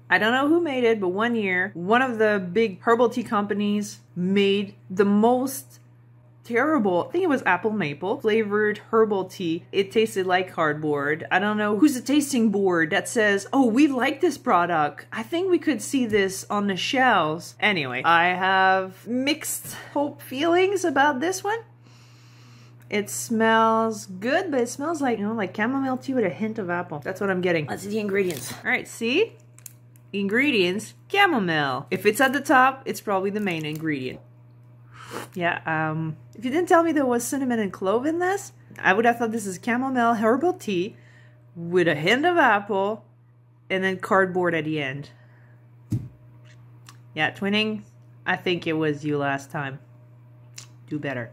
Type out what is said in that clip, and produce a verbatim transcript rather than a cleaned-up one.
I don't know who made it, but one year, one of the big herbal tea companies made the most terrible, I think it was apple maple flavored herbal tea. It tasted like cardboard. I don't know who's a tasting board that says, oh, we like this product. I think we could see this on the shelves. Anyway, I have mixed hope feelings about this one. It smells good, but it smells like, you know, like chamomile tea with a hint of apple. That's what I'm getting. Let's see the ingredients. All right, see? Ingredients, chamomile. If it's at the top, it's probably the main ingredient. Yeah, um, if you didn't tell me there was cinnamon and clove in this, I would have thought this is chamomile herbal tea with a hint of apple and then cardboard at the end. Yeah, Twinings, I think it was you last time. Do better.